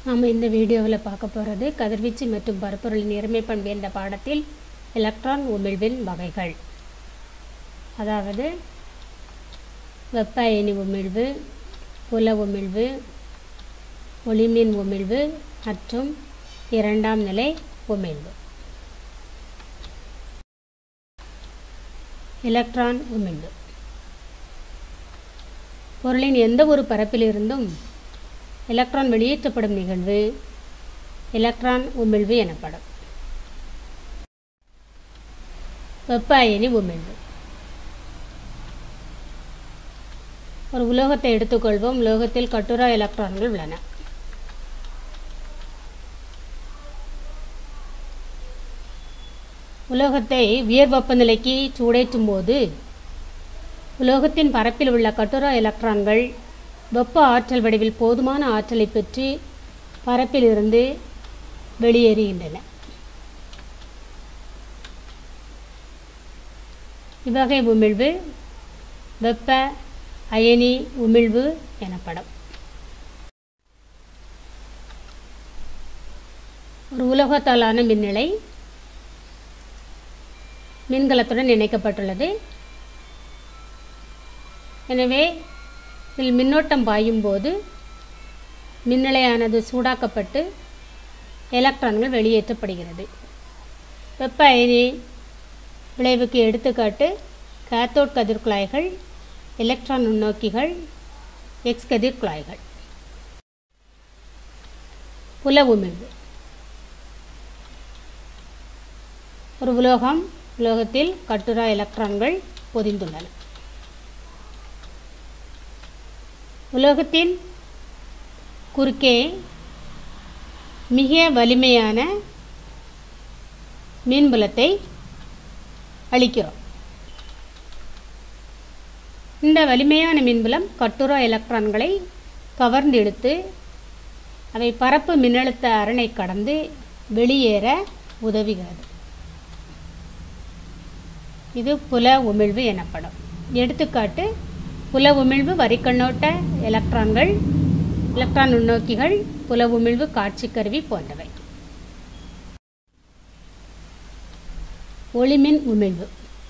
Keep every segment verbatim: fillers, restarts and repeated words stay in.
நாம் இந்த வீடியோவில் பார்க்க போகிறது கதிர்வீச்சு மற்றும் பரப்பொருளின் இருமை பண்பு என்ற பாடத்தில் எலக்ட்ரான் உமிழ்வின் வகைகள், அதாவது வெப்ப அயனி உமிழ்வு, புல உமிழ்வு, ஒளிமின் உமிழ்வு மற்றும் இரண்டாம் நிலை உமிழ்வு. எலக்ட்ரான் உமிழ்வு பொருளின் எந்த ஒரு பரப்பிலிருந்தும் எலக்ட்ரான் வெளியேற்றப்படும் நிகழ்வு எலக்ட்ரான் உமிழ்வு எனப்படும். வெப்ப அயனி உமிழ்வு. ஒரு உலோகத்தை எடுத்துக்கொள்வோம். உலோகத்தில் கட்டுரா எலக்ட்ரான்கள் உள்ளன. உலோகத்தை உயர் வெப்பநிலைக்கு சூடேற்றும் போது உலோகத்தின் பரப்பில் உள்ள கட்டுரா எலக்ட்ரான்கள் வெப்ப ஆற்றல் வடிவில் போதுமான ஆற்றலை பெற்று பரப்பிலிருந்து வெளியேறுகின்றன. இவ்வகை உமிழ்வு வெப்ப அயனி உமிழ்வு எனப்படும். ஒரு உலோகத்தாலான மின்னிலை மின்கலத்துடன் இணைக்கப்பட்டுள்ளது. எனவே இதில் மின்னோட்டம் பாயும் போது மின்னிலையானது சூடாக்கப்பட்டு எலக்ட்ரான்கள் வெளியேற்றப்படுகிறது. வெப்ப அயனி விளைவுக்கு எடுத்துக்காட்டு கேத்தோட் கதிர் குழாய்கள், எலக்ட்ரான் நுண்ணோக்கிகள், எக்ஸ் கதிர் குழாய்கள். புல உமிழ்வு. ஒரு உலோகம் உலோகத்தில் கட்டுரா எலக்ட்ரான்கள் பொதிந்துள்ளன. உலோகத்தின் குறுக்கே மிக வலிமையான மின்புலத்தை அளிக்கிறோம். இந்த வலிமையான மின்புலம் கட்டுரா எலக்ட்ரான்களை கவர்ந்து எடுத்து அவை பரப்பு மின்னழுத்த அரணை கடந்து வெளியேற உதவுகிறது. இது புல உமிழ்வு எனப்படும். எடுத்துக்காட்டு புல உமிழ்வு வரிக்கண்ணோட்ட எலக்ட்ரான்கள், எலக்ட்ரான் நுண்ணோக்கிகள், புல உமிழ்வு காட்சி கருவி போன்றவை. ஒளிமின் உமிழ்வு.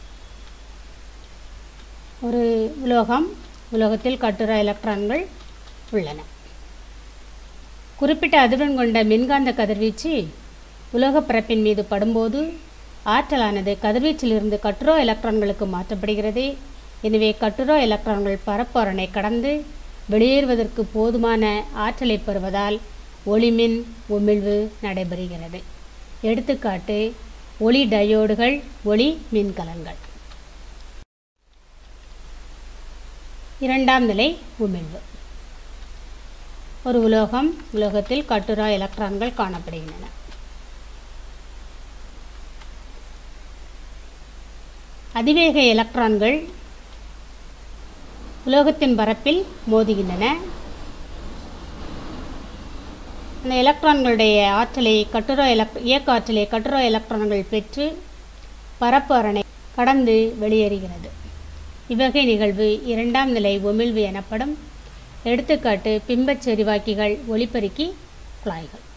ஒரு உலோகம் உலோகத்தில் கட்டுரா எலக்ட்ரான்கள் உள்ளன. குறிப்பிட்ட அதிர்வெண் கொண்ட மின்காந்த கதிர்வீச்சு உலோக பரப்பின் மீது படும்போது ஆற்றலானது கதிர்வீச்சிலிருந்து கட்டுரா எலக்ட்ரான்களுக்கு மாற்றப்படுகிறது. எனவே கட்டுரா எலக்ட்ரான்கள் பரப்பு அரணை கடந்து வெளியேறுவதற்கு போதுமான ஆற்றலை பெறுவதால் ஒளிமின் உமிழ்வு நடைபெறுகிறது. எடுத்துக்காட்டு ஒளி டயோடுகள், ஒளி மின்கலங்கள். இரண்டாம் நிலை உமிழ்வு. ஒரு உலோகம் உலோகத்தில் கட்டுரா எலக்ட்ரான்கள் காணப்படுகின்றன. அதிவேக எலக்ட்ரான்கள் உலோகத்தின் பரப்பில் மோதுகின்றன. அந்த எலக்ட்ரான்களுடைய ஆற்றலை கட்டுரா எலக்ட் இயக்க ஆற்றலை கட்டுரா எலக்ட்ரான்கள் பெற்று பரப்பு அரணை கடந்து வெளியேறுகிறது. இவ்வகை நிகழ்வு இரண்டாம் நிலை உமிழ்வு எனப்படும். எடுத்துக்காட்டு பிம்பச் செறிவாக்கிகள், ஒளிப்பெருக்கி குழாய்கள்.